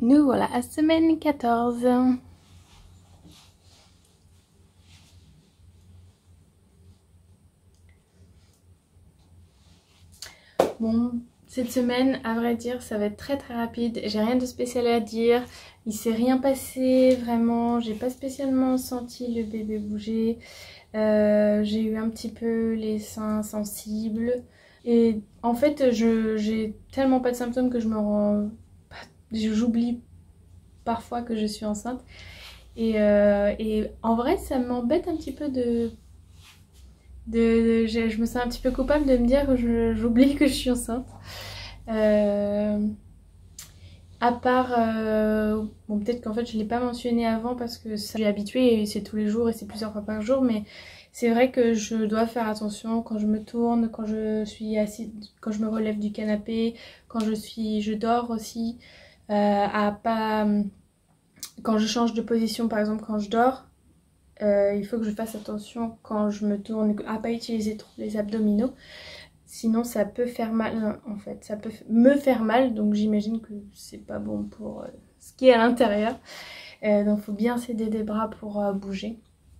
Nous voilà à semaine 14. Bon, cette semaine, à vrai dire, ça va être très rapide. J'ai rien de spécial à dire. Il s'est rien passé vraiment. J'ai pas spécialement senti le bébé bouger. J'ai eu un petit peu les seins sensibles. Et en fait, j'ai tellement pas de symptômes que j'oublie parfois que je suis enceinte. Et en vrai, ça m'embête un petit peu je me sens un petit peu coupable de me dire que j'oublie que je suis enceinte. À part, bon peut-être qu'en fait je ne l'ai pas mentionné avant parce que ça j'ai habitué et c'est tous les jours et c'est plusieurs fois par jour, mais c'est vrai que je dois faire attention quand je me tourne, quand je suis assise, quand je me relève du canapé, quand je dors aussi, à pas, quand je change de position par exemple quand je dors. Il faut que je fasse attention quand je me tourne à pas utiliser trop les abdominaux. Sinon ça peut faire mal en fait, ça peut me faire mal, donc j'imagine que c'est pas bon pour ce qui est à l'intérieur. Donc il faut bien s'aider des bras pour bouger.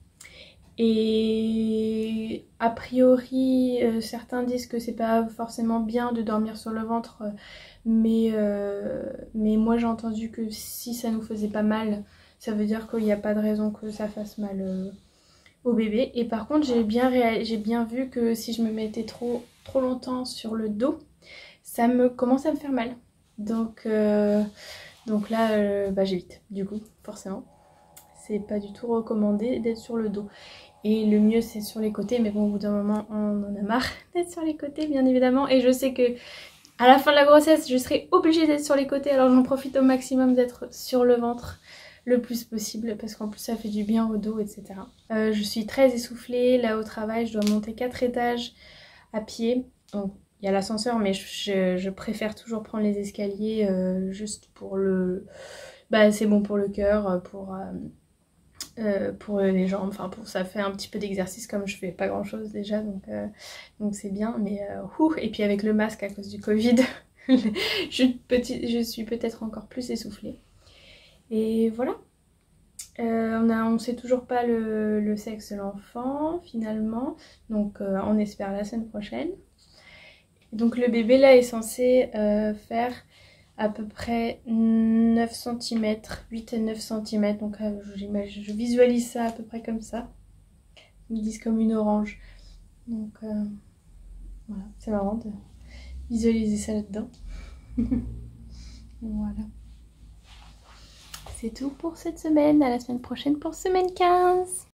Et a priori, certains disent que c'est pas forcément bien de dormir sur le ventre, mais moi j'ai entendu que si ça nous faisait pas mal, ça veut dire qu'il n'y a pas de raison que ça fasse mal au bébé. Et par contre j'ai bien vu que si je me mettais trop longtemps sur le dos, ça me commence à me faire mal. Donc là j'évite du coup forcément. C'est pas du tout recommandé d'être sur le dos. Et le mieux c'est sur les côtés, mais bon au bout d'un moment on en a marre d'être sur les côtés bien évidemment. Et je sais que à la fin de la grossesse je serai obligée d'être sur les côtés, alors j'en profite au maximum d'être sur le ventre le plus possible parce qu'en plus ça fait du bien au dos, etc. Je suis très essoufflée, là au travail je dois monter 4 étages à pied. Donc il y a l'ascenseur mais je préfère toujours prendre les escaliers juste pour le... Bah c'est bon pour le cœur, pour les jambes, enfin pour ça fait un petit peu d'exercice comme je fais pas grand chose déjà donc c'est bien, mais et puis avec le masque à cause du Covid je suis peut-être encore plus essoufflée. Et voilà, on sait toujours pas le sexe de l'enfant finalement, donc on espère la semaine prochaine. Donc le bébé là est censé faire à peu près 9 cm, 8 à 9 cm, donc je visualise ça à peu près comme ça. Ils disent comme une orange, donc voilà, c'est marrant de visualiser ça là-dedans. Voilà. C'est tout pour cette semaine, à la semaine prochaine pour semaine 15.